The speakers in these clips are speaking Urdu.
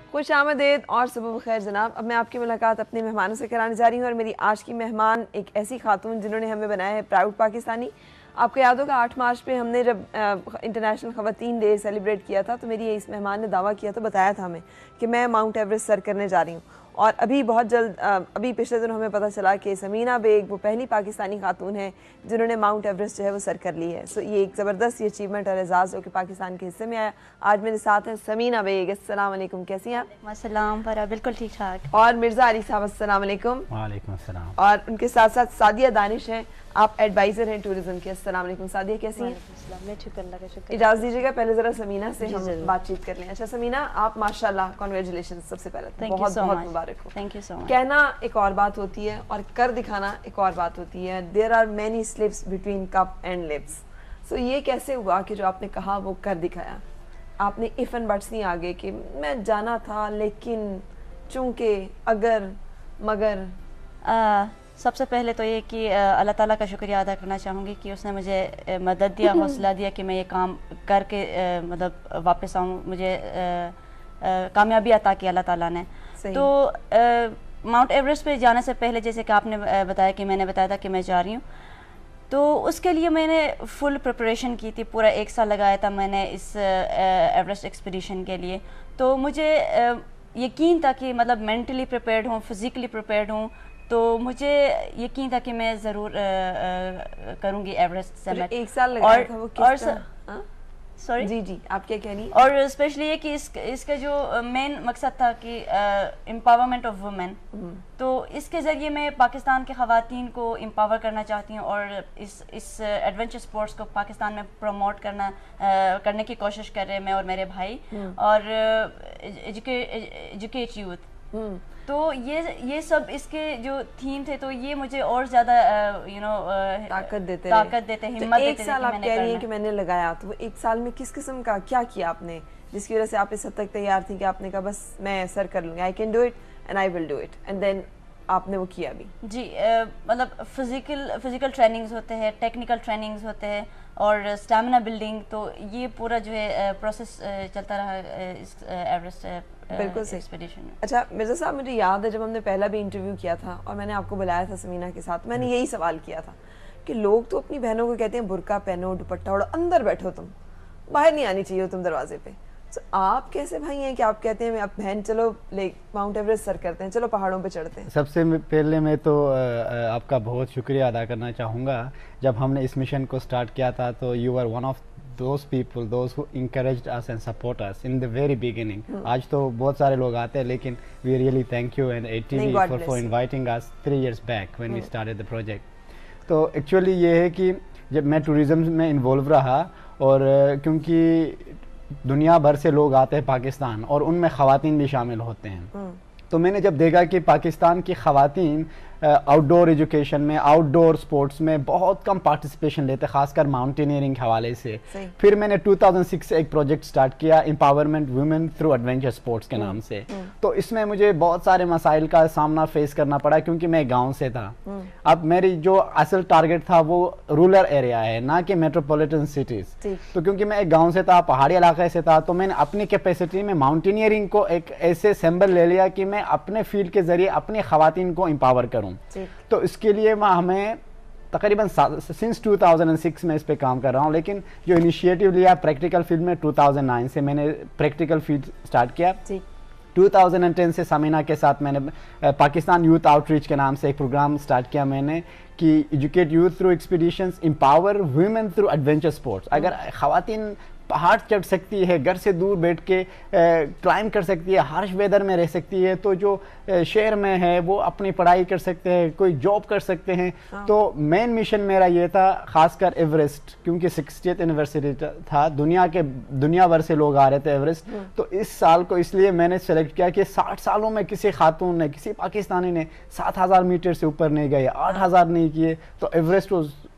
خوش آمدید اور صبح بخیر جناب. اب میں آپ کی ملاقات اپنے مہمانوں سے کرانے جا رہی ہوں اور میری آج کی مہمان ایک ایسی خاتون جنہوں نے ہمیں بنایا ہے پراؤڈ پاکستانی. آپ کو یاد ہوگا 8 مارچ پہ ہم نے جب انٹرنیشنل خواتین ڈے سیلیبریٹ کیا تھا تو میری اس مہمان نے دعویٰ کیا تو بتایا تھا ہمیں کہ میں ماؤنٹ ایوریسٹ سر کرنے جا رہی ہوں. اور ابھی بہت جلد ابھی پچھلے دنوں ہمیں پتہ چلا کہ سمینا بیگ وہ پہلی پاکستانی خاتون ہے جنہوں نے ماؤنٹ ایوریسٹ جو ہے وہ سر کر لی ہے. سو یہ ایک زبردست اچیومنٹ اور اعزاز جو کہ پاکستان کے حصے میں آیا. آج میرے ساتھ ہیں سمینا بیگ. السلام علیکم, کیسی ہیں آپ؟ السلام فرا, بالکل ٹھیک ٹھاک. اور مرزا علی صاحب السلام علیکم. وعلیکم السلام. اور ان کے ساتھ ساتھ سعدیہ دانش ہیں, آپ ایڈوائزر ہیں ٹورزم کے. السلام علیکم سعدیہ, کیسی ہیں؟ میں ٹھیک, اللہ کا شکر. اجازت دیجیے گا پہلے ذرا سمینا سے ہم بات چیت کر لیں. اچھا سمینا, آپ ماشاءاللہ کانگریچولیشن سب سے پہلے, بہت بہت مبارک ہو. تھینک یو سو مچ. کہنا ایک اور بات ہوتی ہے اور کر دکھانا ایک اور بات ہوتی ہے. There are many slips between cup and lips. So یہ کیسے ہوا کہ جو آپ نے کہا وہ کر دکھایا؟ آپ نے ایف اینڈ بٹس نہیں آگے کہ میں جانا تھا لیکن چونکہ اگر مگر. سب سے پہلے تو یہ کہ اللہ تعالیٰ کا شکریہ ادا کرنا چاہوں گی کہ اس نے مجھے مدد دیا, حوصلہ دیا کہ میں یہ کام کر کے مطلب واپس آؤں. مجھے کامیابی عطا کی اللہ تعالیٰ نے. تو ماؤنٹ ایوریسٹ پہ جانے سے پہلے جیسے کہ آپ نے بتایا کہ میں نے بتایا تھا کہ میں جا رہی ہوں, تو اس کے لیے میں نے فل پریپریشن کی تھی. پورا 1 سال لگایا تھا میں نے اس ایوریسٹ ایکسپیڈیشن کے لیے. تو مجھے یقین تھا کہ مطلب مینٹلی پریپیئرڈ ہوں, فزیکلی پریپیئرڈ ہوں, تو مجھے یقین تھا کہ میں ضرور کروں گی ایوریسٹ سمٹ. 1 سال لگایا تھا وہ کس طرح؟ سوری جی آپ کیا کہہ رہی ہیں؟ اور اسپیشلی یہ کہ اس کا جو مین مقصد تھا کہ امپاورمنٹ آف وومن, تو اس کے ذریعے میں پاکستان کے خواتین کو امپاور کرنا چاہتی ہوں اور اس ایڈونچر سپورٹس کو پاکستان میں پروموٹ کرنے کی کوشش کر رہے ہیں میں اور میرے بھائی, اور ایجوکیٹ یوتھ. تو یہ سب اس کے جو تھیم تھے تو یہ مجھے اور زیادہ طاقت دیتے, ہمت دیتے. 1 سال آپ کہہ رہی ہیں کہ میں نے لگایا, تو وہ 1 سال میں کس قسم کا کیا کیا آپ نے جس کی وجہ سے آپ اس حد تک تیار تھی کہ آپ نے کہا بس میں سر کر لوں گی, I can do it and I will do it, and then آپ نے وہ کیا بھی؟ جی مطلب فزیکل ٹریننگز ہوتے ہیں, ٹیکنیکل ٹریننگز ہوتے ہیں اور اسٹیمنا بلڈنگ. تو یہ پورا جو ہے پروسیس چلتا رہا اس ایوریسٹ بالکل ایکسپیڈیشن میں. اچھا مرزا صاحب, مجھے یاد ہے جب ہم نے پہلا بھی انٹرویو کیا تھا اور میں نے آپ کو بلایا تھا سمینا کے ساتھ, میں نے یہی سوال کیا تھا کہ لوگ تو اپنی بہنوں کو کہتے ہیں برقع پہنو, دوپٹہ اوڑھو, اندر بیٹھو, تم باہر نہیں آنی چاہیے تم دروازے پہ. آپ کیسے بھائی ہیں کہ آپ کہتے ہیں اب بہن چلو ماؤنٹ ایوریسٹ سر کرتے ہیں, چلو پہاڑوں پہ چڑھتے ہیں؟ سب سے پہلے میں تو آپ کا بہت شکریہ ادا کرنا چاہوں گا. جب ہم نے اس مشن کو سٹارٹ کیا تھا تو you are one of those people, those who encouraged us and support us in the very beginning. آج تو بہت سارے لوگ آتے ہیں لیکن we really thank you and ATV for inviting us 3 years back when we started the project. تو ایکچولی یہ ہے کہ جب میں ٹوریزم میں انوالو رہا اور کیونکہ دنیا بھر سے لوگ آتے ہیں پاکستان اور ان میں خواتین بھی شامل ہوتے ہیں, تو میں نے جب دیکھا کہ پاکستان کی خواتین آؤٹ ڈور ایجوکیشن میں, آؤٹ ڈور سپورٹس میں بہت کم پارٹیسپیشن لیتے, خاص کر ماؤنٹینئرنگ کے حوالے سے. پھر میں نے 2006 سے ایک پروجیکٹ سٹارٹ کیا, empowerment women through adventure sports کے نام سے. تو اس میں مجھے بہت سارے مسائل کا سامنا فیس کرنا پڑا کیونکہ میں گاؤں سے تھا. اب میری جو اصل ٹارگٹ تھا وہ رورل ایریا ہے, نہ کہ میٹروپولیٹن سٹیز. تو کیونکہ میں ایک گاؤں سے تھا, پہاڑی علاقے سے تھا, تو میں نے اپنی کیپیسٹی میں ماؤنٹینئرنگ کو ایک ایسے سمبل لے لیا کہ میں اپنے فیلڈ کے ذریعے اپنی خواتین کو امپاور کروں. تو اس کے لیے ہمیں تقریباً سنس 2006 میں اس پہ کام کر رہا ہوں, لیکن جو انیشیٹو لیا پریکٹیکل فیلڈ میں 2009 سے میں نے پریکٹیکل فیلڈ سٹارٹ کیا. 2010 سے سمینا کے ساتھ میں نے پاکستان یوتھ آؤٹ ریچ کے نام سے ایک پروگرام سٹارٹ کیا میں نے کہ educate youth through expeditions, empower women through adventure sports. اگر خواتین پہاڑ چڑھ سکتی ہے, گھر سے دور بیٹھ کے کلائم کر سکتی ہے, ہارش ویدر میں رہ سکتی ہے, تو جو شہر میں ہے وہ اپنی پڑھائی کر سکتے ہیں, کوئی جاب کر سکتے ہیں. تو مین مشن میرا یہ تھا, خاص کر ایوریسٹ کیونکہ 60th اینیورسری تھا, دنیا بھر سے لوگ آ رہے تھے ایوریسٹ. تو اس سال کو اس لیے میں نے سلیکٹ کیا کہ 60 سالوں میں کسی خاتون نے, کسی پاکستانی نے 7000 میٹر سے اوپر نہیں گئے, 8000 نہیں کیے. تو Everest was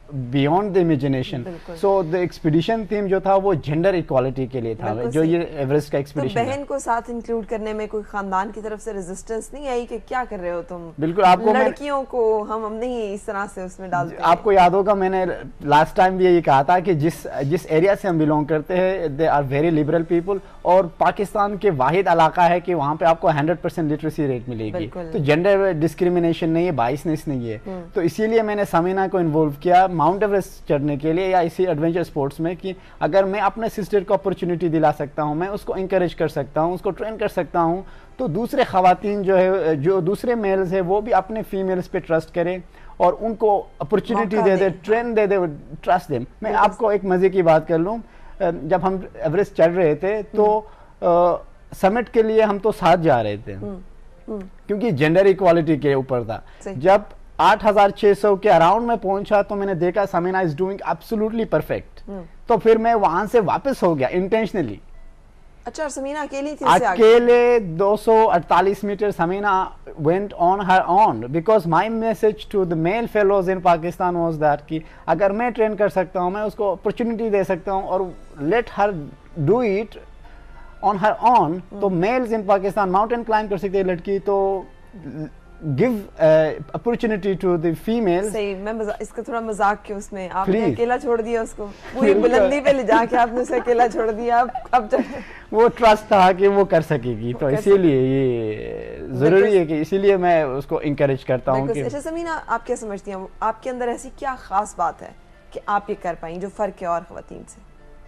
beyond the imagination. So the expedition theme जो था वो जेंडर इक्वालिटी के लिए था, जो ये एवरेस्ट का एक्सपीडिशन. तो बहन को साथ इंक्लूड करने में कोई खानदान की तरफ से रेजिस्टेंस नहीं आई कि क्या कर रहे हो तुम? बिल्कुल, आपको लड़कियों को हम नहीं इस तरह से उसमें डालते हैं. आपको याद होगा मैंने लास्ट टाइम भी यही कहा था कि जिस एरिया से हम बिलोंग करते हैं they are very liberal people, और पाकिस्तान के वाहिद इलाका है कि वहाँ पे आपको 100% लिटरेसी रेट मिलेगी. तो जेंडर डिस्क्रिमिनेशन नहीं है, बाइसनेस नहीं है. तो इसीलिए मैंने समीना को इन्वॉल्व किया माउंट एवरेस्ट चढ़ने के लिए या इसी एडवेंचर स्पोर्ट्स में, कि अगर मैं अपने सिस्टर को अपॉर्चुनिटी दिला सकता हूँ, मैं उसको इंकरेज कर सकता हूँ, उसको ट्रेन कर सकता हूँ, तो दूसरे खवातीन जो है, जो दूसरे मेल्स है, वो भी अपने फीमेल्स पे ट्रस्ट करें और उनको अपॉर्चुनिटी दे दे, ट्रेन दे दे, ट्रस्ट देम. मैं आपको एक मजे की बात कर लूँ, जब हम एवरेस्ट चढ़ रहे थे तो समिट के लिए हम तो साथ जा रहे थे क्योंकि जेंडर इक्वालिटी के ऊपर था. जब 8600 के अराउंड में पहुंचा तो मैंने देखा Samina is doing absolutely perfect. तो फिर मैं वहां से वापस हो गया इंटेंशनली. अच्छा, समीना अकेली थी? अकेले 248 metre Samina went on her own because my message to the male fellows in Pakistan was that कि अगर मैं ट्रेन कर सकता हूँ, मैं उसको अपॉर्चुनिटी दे सकता हूँ और let her do it on her own, तो males in Pakistan mountain climb कर सकते हैं लड़की, तो give opportunity to the females. सही, मैं इसका थोड़ा मजाक क्यों उसमें आपने अकेला छोड़ दिया उसको, पूरी बुलंदी पे ले जाके आपने उसे अकेला छोड़ दिया. अब वो ट्रस्ट था कि वो कर सकेगी, तो इसीलिए ये जरूरी है कि इसीलिए मैं उसको इंकरेज करता हूँ. अच्छा समीना, आप क्या समझती हैं, आपके अंदर ऐसी क्या खास बात है कि आप ये कर पाई जो फर्क है और खवातीन से?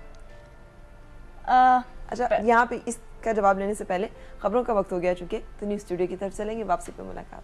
अच्छा, यहाँ पे इसका जवाब लेने से पहले खबरों का वक्त हो गया चुके, तो न्यूज़ स्टूडियो की तरफ चलेंगे. वापसी पे मुलाकात.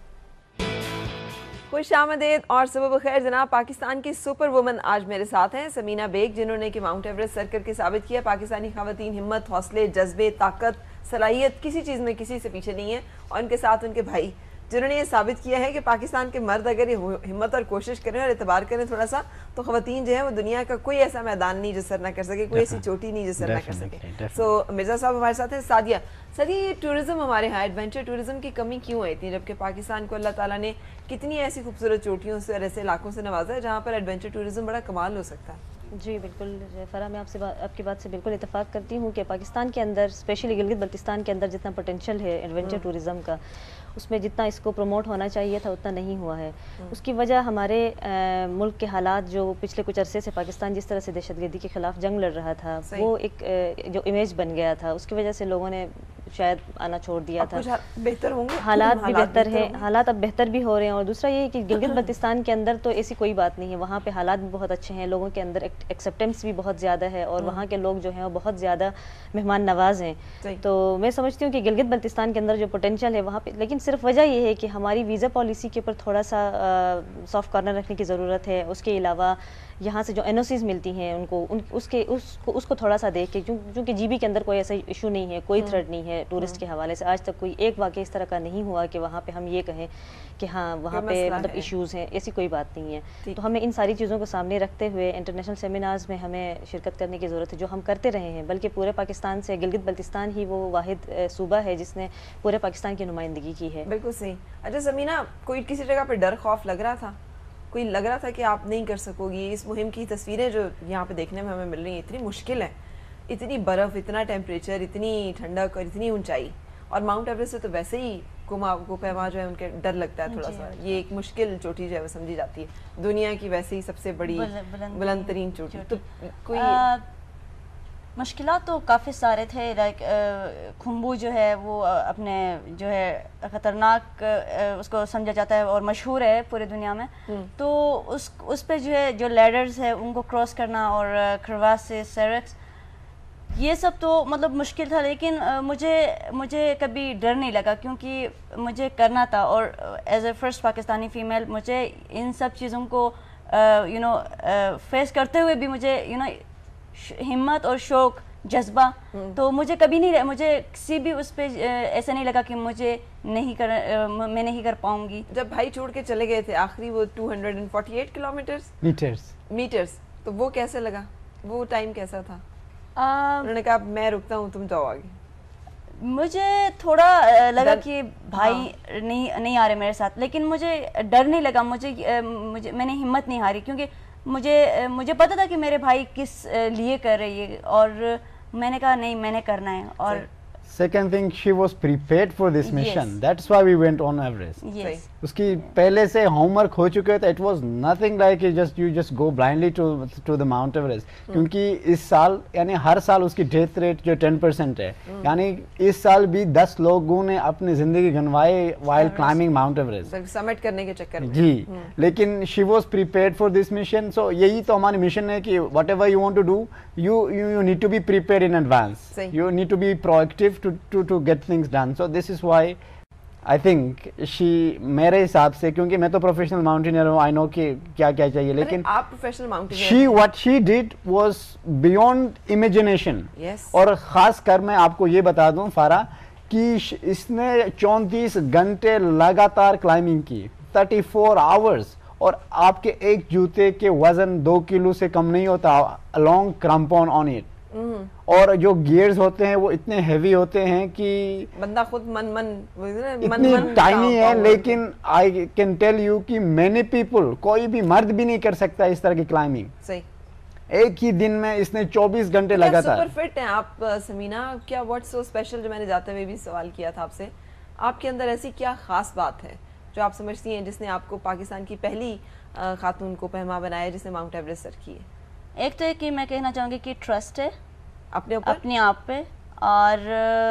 खुश आमदेद और सुबह बखैर जनाब. पाकिस्तान की सुपर वुमन आज मेरे साथ हैं समीना बेग, जिन्होंने कि माउंट एवरेस्ट सर करके साबित किया पाकिस्तानी खवातीन हिम्मत, हौसले, जज्बे, ताकत, सलाहियत किसी चीज़ में किसी से पीछे नहीं है. और उनके साथ उनके भाई, जिन्होंने ये साबित किया है कि पाकिस्तान के मर्द अगर ये हिम्मत और कोशिश करें और एतबार करें थोड़ा सा, तो खवातीन जो है वो दुनिया का कोई ऐसा मैदान नहीं जो सर ना कर सके, कोई ऐसी चोटी नहीं जो सर ना कर सके. सो मिर्ज़ा साहब हमारे साथ हैं. सादिया, सर ये टूरिज़्म हमारे यहाँ एडवेंचर टूरिज़्म की कमी क्यों आई थी, जबकि पाकिस्तान को अल्लाह ताला ने कितनी ऐसी खूबसूरत चोटियों से और ऐसे इलाकों से नवाजा है जहाँ पर एडवेंचर टूरिज़्म बड़ा कमाल हो सकता है? जी बिल्कुल फ़रा, मैं आपकी बात से बिल्कुल इत्तेफाक करती हूँ कि पाकिस्तान के अंदर, स्पेशली गिलगित बल्तिस्तान के अंदर जितना पोटेंशियल है एडवेंचर टूरिज़्म का, उसमें जितना इसको प्रमोट होना चाहिए था उतना नहीं हुआ है. उसकी वजह हमारे मुल्क के हालात, जो पिछले कुछ अरसे से पाकिस्तान जिस तरह से दहशतगर्दी के ख़िलाफ़ जंग लड़ रहा था, वो एक जो इमेज बन गया था, उसकी वजह से लोगों ने शायद आना छोड़ दिया था. बेहतर होंगे, हालात भी बेहतर हैं, हालात अब बेहतर भी हो रहे हैं. और दूसरा ये कि गिलगित बल्तिस्तान के अंदर तो ऐसी कोई बात नहीं है, वहाँ पे हालात भी बहुत अच्छे हैं, लोगों के अंदर एक्सेप्टेंस भी बहुत ज़्यादा है और वहाँ के लोग जो हैं वो बहुत ज़्यादा मेहमान नवाज हैं. तो मैं समझती हूँ कि गिलगित बल्तिस्तान के अंदर जो पोटेंशियल है वहाँ पे, लेकिन सिर्फ वजह ये है कि हमारी वीज़ा पॉलिसी के ऊपर थोड़ा सा सॉफ्ट कॉर्नर रखने की ज़रूरत है. उसके अलावा यहाँ से जो एनओसीज मिलती हैं उसको थोड़ा सा देख के, क्योंकि जीबी के अंदर कोई ऐसा इशू नहीं है, कोई थ्रेट नहीं है टूरिस्ट के हवाले से. आज तक कोई एक वाक़या इस तरह का नहीं हुआ कि वहाँ पे हम ये कहें कि हाँ वहाँ पे मतलब इश्यूज़ हैं, ऐसी कोई बात नहीं है. तो हमें इन सारी चीज़ों को सामने रखते हुए इंटरनेशनल सेमिनार्स में हमें शिरकत करने की ज़रूरत है, जो हम करते रहे हैं. बल्कि पूरे पाकिस्तान से गिलगित बल्तिस्तान ही वो वाहिद सूबा है जिसने पूरे पाकिस्तान की नुमाइंदगी की है. बिल्कुल सही. अच्छा समीना, कोई किसी जगह पर डर खौफ लग रहा था, कोई लग रहा था कि आप नहीं कर सकोगी? इस मुहिम की तस्वीरें जो यहाँ पे देखने में हमें मिल रही हैं इतनी मुश्किल है, इतनी बर्फ़, इतना टेम्परेचर, इतनी ठंडक और इतनी ऊंचाई, और माउंट एवरेस्ट से तो वैसे ही पैमा जो है उनके डर लगता है थोड़ा सा. ये एक मुश्किल चोटी जो है वो समझी जाती है, दुनिया की वैसे ही सबसे बड़ी बुलंद तरीन चोटी. तो कोई मुश्किलात तो काफ़ी सारे थे. लाइक खुम्बू जो है वो अपने जो है ख़तरनाक उसको समझा जाता है और मशहूर है पूरी दुनिया में. तो उस पे जो है जो लैडर्स है उनको क्रॉस करना और खरवास से सेरेक्स, ये सब तो मतलब मुश्किल था. लेकिन मुझे कभी डर नहीं लगा क्योंकि मुझे करना था. और as a first Pakistani female मुझे इन सब चीज़ों को फेस करते हुए भी मुझे हिम्मत और शौक, जज्बा, तो मुझे कभी नहीं, मुझे किसी भी उस पे ऐसा नहीं लगा कि मैं नहीं कर पाऊंगी. जब भाई छोड़ के चले गए थे आखिरी वो 248 किलोमीटर्स मीटर्स, तो वो कैसे लगा, वो टाइम कैसा था? उन्होंने कहा मैं रुकता हूँ, तुम जाओ आगे. मुझे थोड़ा लगा कि भाई नहीं आ रहे मेरे साथ, लेकिन मुझे डर नहीं लगा. मैंने हिम्मत नहीं हारी क्योंकि مجھے پتا تھا کہ میرے بھائی کس لیے کر رہی ہے, اور میں نے کہا نہیں میں نے کرنا ہے. اور Second thing, she was prepared for this mission. That's why we went on Everest. Yes. اس کی پہلے سے ہوم ورک ہو چکے تھے. It was nothing like you just go blindly to the Mount Everest. کیونکہ اس سال یعنی ہر سال اس کی ڈیتھ ریٹ جو 10% ہے, یعنی اس سال بھی 10 لوگوں نے اپنی زندگی گنوائے while climbing Mount Everest. سمٹ کرنے کے چکر میں. جی, لیکن she was prepared for this mission. So یہی تو ہماری مشن ہے کہ whatever you want to do, you need to be prepared in advance. You need to be proactive to get things done. So this is why I think she, میرے حساب سے, کیونکہ میں تو پروفیشنل ماؤنٹینئر ہوں, I know کہ کیا کیا چاہیے, لیکن آپ professional mountaineer, what she did was beyond imagination. اور خاص کر میں آپ کو یہ بتا دوں فارا کہ اس نے 34 گھنٹے لگاتار کلائمبنگ کی, 34 hours, اور آپ کے ایک جوتے کے وزن 2 کلو سے کم نہیں ہوتا, along crampon on it. اور جو گیئرز ہوتے ہیں وہ اتنے ہیوی ہوتے ہیں کہ بندہ خود اتنی ٹائنی ہے, لیکن آئی کین ٹیل یو کہ many people, کوئی بھی مرد بھی نہیں کر سکتا اس طرح کی کلائمبنگ. صحیح. ایک ہی دن میں اس نے 24 گھنٹے لگاتار. سپر فٹ ہیں آپ سمینا, کیا واٹس سو اسپیشل, جو میں نے جاتے ہوئے بھی سوال کیا تھا آپ سے, آپ کے اندر ایسی کیا خاص بات ہے جو آپ سمجھتی ہیں جس نے آپ کو پاکستان کی پہلی خاتون کو پہما بنایا جس نے ماؤنٹ ایوریسٹ سر کی ہے؟ ایک تو ہے کہ میں کہنا چاہوں گی کہ ٹرسٹ ہے اپنے آپ پہ, اور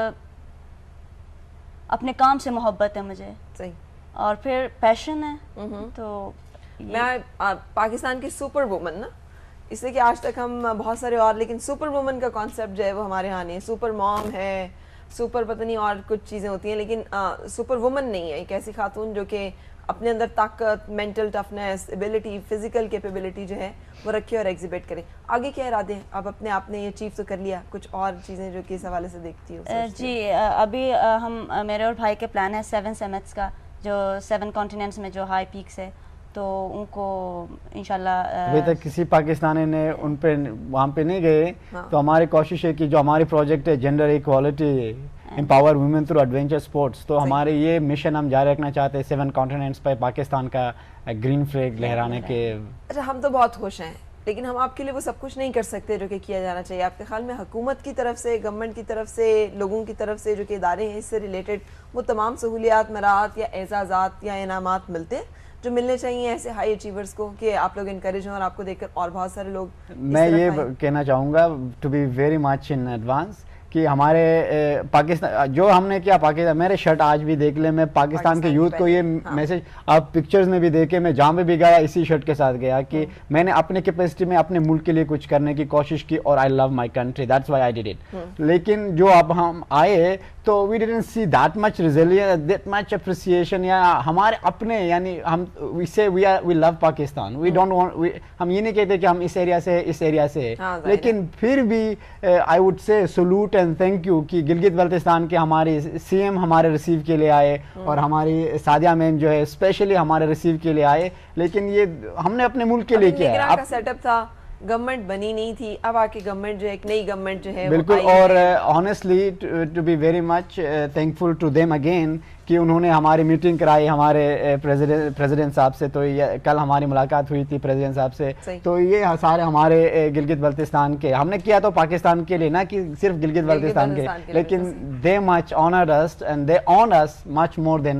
اپنے کام سے محبت ہے مجھے. صحیح. اور پھر پیشن ہے. تو میں پاکستان کی سپر وومن نا, اس لیے کہ آج تک ہم بہت سارے اور, لیکن سپر وومن کا کانسیپٹ جو ہے وہ ہمارے ہاں نہیں. سپر موم ہے, سپر پتہ نہیں اور کچھ چیزیں ہوتی ہیں, لیکن سپر وومن نہیں ہے. ایک ایسی خاتون جو کہ اپنے اندر طاقت, mental toughness, ability, physical capability جو ہے وہ رکھے اور ایگزیبٹ کرے. آگے کیا ارادے ہیں آپ اپنے آپ نے یہ اچیو تو کر لیا, کچھ اور چیزیں جو کہ اس حوالے سے دیکھتی ہو؟ جی ابھی ہم میرے اور بھائی کے پلان ہے 7 سمٹس کا, جو 7 کانٹیننٹس میں جو ہائی پیکس ہے, تو ان کو انشاءاللہ ابھی تک کسی پاکستانی نے ان پہ وہاں پہ نہیں گئے. تو ہماری کوشش ہے کہ جو ہماری پروجیکٹ ہے gender equality, empower women through adventure sports, تو ہمارے یہ مشن ہم جاری رکھنا چاہتے ہیں 7 کانٹیننٹس پہ پاکستان کا گرین فلیگ لہرانے کے. اچھا, ہم تو بہت خوش ہیں, لیکن ہم آپ کے لیے وہ سب کچھ نہیں کر سکتے جو کہ کیا جانا چاہیے. آپ کے خیال میں حکومت کی طرف سے, گورنمنٹ کی طرف سے, لوگوں کی طرف سے جو کہ ادارے ہیں اس سے ریلیٹڈ, وہ تمام سہولیات, مراحت یا اعزازات یا انعامات ملتے ہیں جو ملنے چاہیے ایسے ہائی اچیورز کو, کہ آپ لوگ انکریج ہوں اور آپ کو دیکھ کر اور بہت سارے لوگ. میں یہ کہنا چاہوں گا to be very much in advance کہ ہمارے پاکستان جو ہم نے کیا, پاکستان, میرے شرٹ آج بھی دیکھ لیں, میں پاکستان کے یوتھ کو یہ میسج, آپ پکچرز میں بھی دیکھے, میں جہاں پہ بھی گیا اسی شرٹ کے ساتھ گیا کہ میں نے اپنے کیپیسٹی میں اپنے ملک کے لیے کچھ کرنے کی کوشش کی, اور I love my country, that's why I did it. لیکن جو اب ہم آئے تو we didn't see that much resilience, that much appreciation, یا ہمارے اپنے, یعنی ہم we love Pakistan, we don't want, ہم یہ نہیں کہتے کہ ہم اس ایریا سے اس ایریا سے, لیکن پھر بھی I would say salute and thank you کہ گلگت بلتستان کے ہمارے سی ایم ہمارے ریسیو کے لیے آئے, اور ہماری سادیہ میم جو ہے اسپیشلی ہمارے ریسیو کے لیے آئے. لیکن یہ ہم نے اپنے ملک کے لیے کیا. اب سیٹ اپ تھا, گورنمنٹ بنی نہیں تھی, اب آ کے گورنمنٹ جو ہے ایک نئی گورنمنٹ جو ہے بالکل, اور honestly to be very much thankful to them again کہ انہوں نے ہماری میٹنگ کرائی ہمارے پریزیڈنٹ صاحب سے. تو کل ہماری ملاقات ہوئی تھی پریزیڈنٹ صاحب سے. تو یہ سارے ہمارے گلگت بلتستان کے, ہم نے کیا تو پاکستان کے لیے, نہ کہ صرف گلگت بلتستان کے, لیکن they much honored us and they own us much more than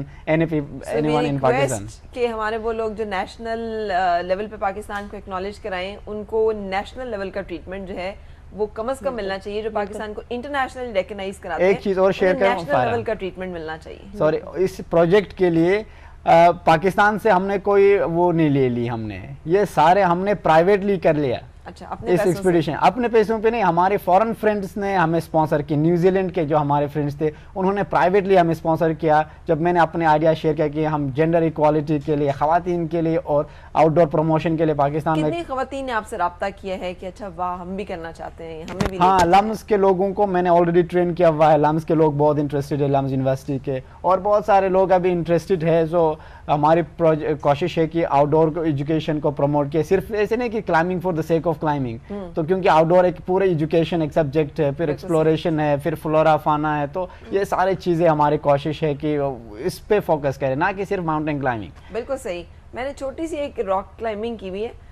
anyone in Pakistan. کہ ہمارے وہ لوگ جو نیشنل لیول پہ پاکستان کو اکنالج کرائیں, ان کو نیشنل لیول کا ٹریٹمنٹ جو ہے وہ کم از کم ملنا چاہیے. جو پاکستان کو انٹرنیشنل ریکگنائز کراتے ہیں, ایک چیز اور شیئر کروں, نیشنل لیول کا ٹریٹمنٹ ملنا چاہیے. سوری, اس پروجیکٹ کے لیے پاکستان سے ہم نے کوئی وہ نہیں لے لی, ہم نے یہ سارے ہم نے پرائیویٹلی کر لیا. اس ایکسپیڈیشن اپنے پیسوں پہ نہیں, ہمارے فورن فرینڈس نے ہمیں اسپانسر کی, نیوزی لینڈ کے جو ہمارے فرینڈس تھے انہوں نے پرائیویٹلی ہمیں اسپانسر کیا. جب میں نے اپنے آئیڈیا شیئر کیا کہ ہم جینڈر ایکوالٹی کے لیے, خواتین کے لیے اور آؤٹ ڈور پروموشن کے لیے پاکستان میں, کتنی خواتین نے آپ سے رابطہ کیا ہے کہ اچھا واہ ہم بھی کرنا چاہتے ہیں, ہمیں بھی؟ ہاں, لمز کے لوگوں کو میں نے آلریڈی ٹرین کیا ہوا ہے, لمز کے لوگ بہت انٹرسٹڈ ہے, لمز یونیورسٹی کے, اور بہت سارے لوگ ابھی انٹرسٹڈ ہے. سو ہماری کوشش ہے کہ آؤٹ ڈور ایجوکیشن کو پروموٹ کیا, صرف ایسے نہیں کہ climbing for the sake of climbing, تو کیونکہ آؤٹ ڈور ایک پورے ایجوکیشن ایک سبجیکٹ ہے, پھر ایکسپلوریشن ہے, پھر فلورا فانا ہے, تو یہ سارے چیزیں ہماری کوشش ہے کہ اس پہ فوکس کریں, نہ کہ صرف ماؤنٹین کلائمبنگ. بالکل صحیح. میں نے چھوٹی سی ایک راک کلائمبنگ کی ہوئی ہے,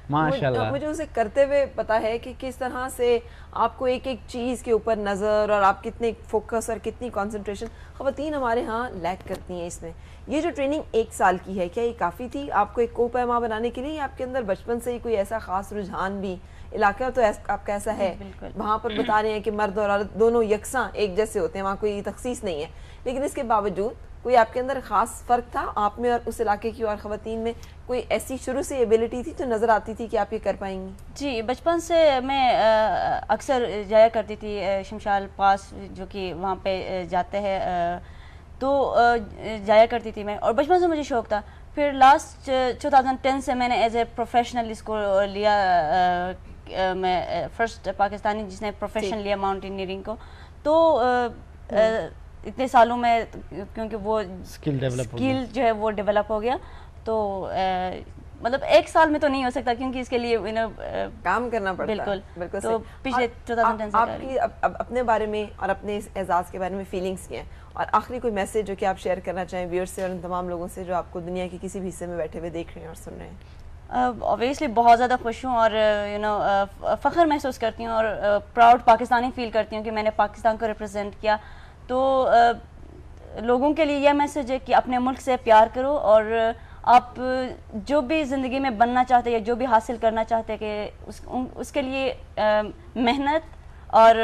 माशाल्लाह। मुझे उसे करते हुए पता है कि किस तरह से आपको एक एक चीज़ के ऊपर नज़र और आप कितने फोकस और कितनी कंसंट्रेशन ख़वातीन हमारे यहाँ लैक करती हैं इसमें। ये जो ट्रेनिंग 1 साल की है, क्या ये काफ़ी थी आपको एक कोपैमा बनाने के लिए? आपके अंदर बचपन से ही कोई ऐसा ख़ास रुझान भी, इलाका तो आपका ऐसा है, वहाँ पर बता रहे हैं कि मर्द और औरत दोनों यकसां एक जैसे होते हैं, वहाँ कोई तखसीस नहीं है, लेकिन इसके बावजूद कोई आपके अंदर ख़ास फ़र्क था आप में और उस इलाके की और ख़वातीन में? कोई ऐसी शुरू से एबिलिटी थी जो नज़र आती थी कि आप ये कर पाएंगी? जी, बचपन से मैं अक्सर जाया करती थी शमशाल पास, जो कि वहाँ पे जाते हैं, तो जाया करती थी मैं, और बचपन से मुझे शौक़ था। फिर लास्ट 2010 से मैंने एज ए प्रोफेशनल इसको लिया, मैं फर्स्ट पाकिस्तानी जिसने प्रोफेशन लिया माउंटेनियरिंग को। तो इतने सालों में क्योंकि वो स्किल जो है वो डेवलप हो गया, तो मतलब 1 साल में तो नहीं हो सकता, क्योंकि इसके लिए काम करना पड़ता है। बिल्कुल। तो पिछले 2010 से आपकी अपने बारे में और अपने इस एजाज़ के बारे में फीलिंग्स क्या हैं, और आखिरी कोई मैसेज जो कि आप शेयर करना चाहें व्यूअर्स से और उन तमाम लोगों से जो आपको दुनिया के किसी भी हिस्से में बैठे हुए देख रहे हैं और सुन रहे हैं? ऑब्वियसली बहुत ज़्यादा खुश हूँ और फ़ख्र महसूस करती हूँ और प्राउड पाकिस्तानी फ़ील करती हूँ कि मैंने पाकिस्तान को रिप्रेजेंट किया। तो लोगों के लिए यह मैसेज है कि अपने मुल्क से प्यार करो, और आप जो भी ज़िंदगी में बनना चाहते हैं या जो भी हासिल करना चाहते हैं कि उसके लिए मेहनत और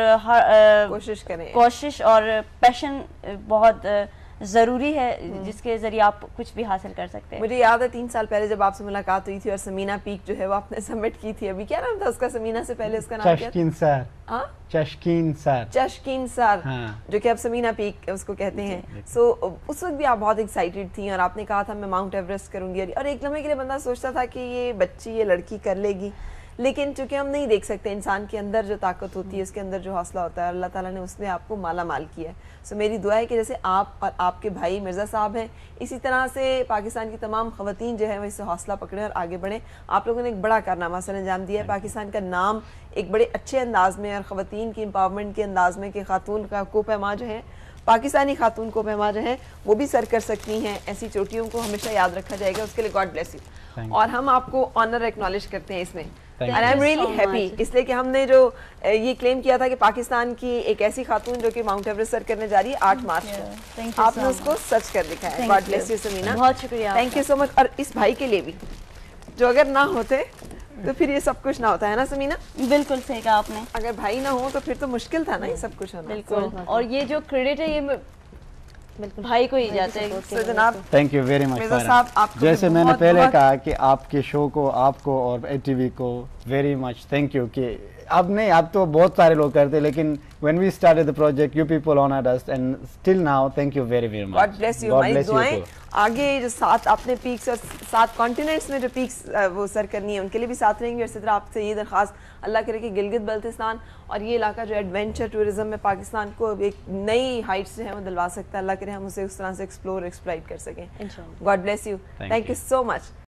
कोशिश और पैशन बहुत ज़रूरी है, जिसके ज़रिए आप कुछ भी हासिल कर सकते हैं। मुझे याद है 3 साल पहले जब आपसे मुलाकात हुई थी और समीना पीक जो है वो आपने सबमिट की थी, अभी क्या नाम था उसका? समीना से पहले उसका नाम क्या था? चशकीन सर, हाँ। जो कि अब समीना पीक उसको कहते हैं। सो उस वक्त भी आप बहुत एक्साइटेड थी और आपने कहा था मैं माउंट एवरेस्ट करूंगी, और एक लम्हे के लिए बंदा सोचता था कि ये बच्ची, ये लड़की कर लेगी, लेकिन चूंकि हम नहीं देख सकते इंसान के अंदर जो ताकत होती है, उसके अंदर जो हौसला होता है, अल्लाह ताला ने उसमें आपको माला माल किया है। सो मेरी दुआ है कि जैसे आप और आपके भाई मिर्ज़ा साहब हैं, इसी तरह से पाकिस्तान की तमाम ख़वातीन जो है वो इससे हौसला पकड़ें और आगे बढ़ें। आप लोगों ने एक बड़ा कारनामा सर अंजाम दिया है, पाकिस्तान का नाम एक बड़े अच्छे अंदाज में और ख़वातीन की एम्पावरमेंट के अंदाज में कि खातून का कोपैमा जो है, पाकिस्तानी खातून कोपैमा जो है वो भी सर कर सकती हैं, ऐसी चोटियों को हमेशा याद रखा जाएगा। उसके लिए गॉड ब्लेस यू, और हम आपको ऑनर एक्नॉलेज करते हैं इसमें, and I am really happy, इसलिए कि हमने जो ये क्लेम किया था कि पाकिस्तान की एक ऐसी खातून जो कि माउंट एवरेस्ट सर करने जा रही है 8 मार्च को, आपने उसको सच कर दिखाया है। गॉड ब्लेस यू समीना, बहुत शुक्रिया, थैंक यू सो मच। और इस भाई के लिए भी जो अगर ना होते तो फिर ये सब कुछ ना होता है ना समीना? बिल्कुल सही कहा आपने, अगर भाई ना हो तो फिर तो मुश्किल था ना ये सब कुछ होना। बिल्कुल, और ये जो क्रेडिट है ये भाई को ही जाते हैं। जनाब थैंक यू वेरी मच साहब, जैसे मैंने पहले कहा कि आपके शो को, आपको और एटीवी को वेरी मच थैंक यू, कि अब नहीं, अब तो बहुत सारे लोग करते, लेकिन when we started the project you people honored us and still now thank you very very much. God bless you. हमारी दुआएं आगे जो 7 अपने पीक्स और 7 कॉन्टिनेंट्स में जो पीक्स वो सर करनी है उनके लिए भी साथ रहेंगे। और इसी तरह आपसे ये दरख्वास्त, अल्लाह करे कि गिलगित बल्तिस्तान और ये इलाका जो एडवेंचर टूरिज्म में पाकिस्तान को एक नई हाइट्स जो है वो दिलवा सकता है, अल्लाह करे हम उसे उस तरह से एक्सप्लोर एक्सप्लाइट कर सकें। God bless you, thank you so much.